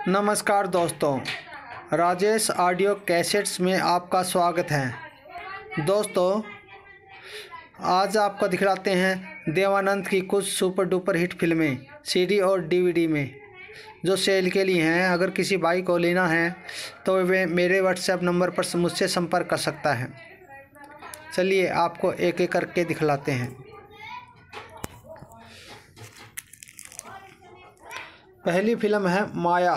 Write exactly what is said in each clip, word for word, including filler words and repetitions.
नमस्कार दोस्तों, Rajesh audio cassettes में आपका स्वागत है। दोस्तों, आज आपको दिखलाते हैं देवानंद की कुछ सुपर डुपर हिट फिल्में सीडी और डीवीडी में जो सेल के लिए हैं। अगर किसी भाई को लेना है तो वे मेरे व्हाट्सएप नंबर पर मुझसे संपर्क कर सकता है। चलिए आपको एक एक करके दिखलाते हैं। पहली फिल्म है माया।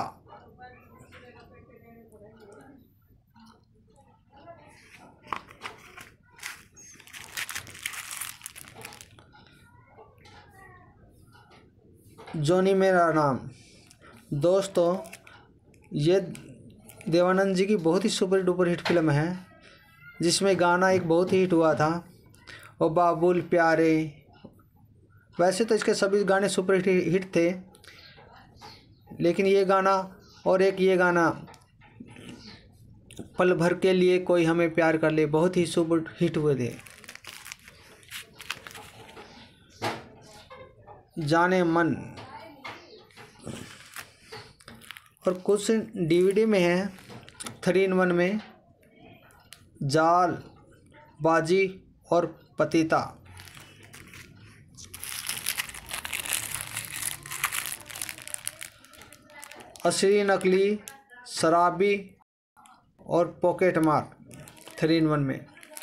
जॉनी मेरा नाम। दोस्तों, ये देवानंद जी की बहुत ही सुपर डुपर हिट फिल्म है जिसमें गाना एक बहुत ही हिट हुआ था, ओ बाबुल प्यारे। वैसे तो इसके सभी गाने सुपर हिट थे, लेकिन ये गाना और एक ये गाना पल भर के लिए कोई हमें प्यार कर ले बहुत ही सुपर हिट हुए थे। जाने मन और कुछ डीवीडी में है थ्री इन वन में जाल, बाजी और पतिता। असली नकली, शराबी और पॉकेट मार थ्री इन वन में।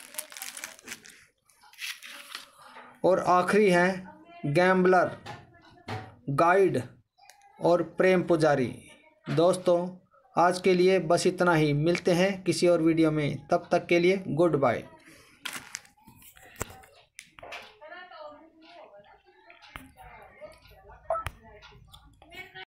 और आखिरी है गैम्बलर, गाइड और प्रेम पुजारी। दोस्तों, आज के लिए बस इतना ही। मिलते हैं किसी और वीडियो में, तब तक के लिए गुड बाय।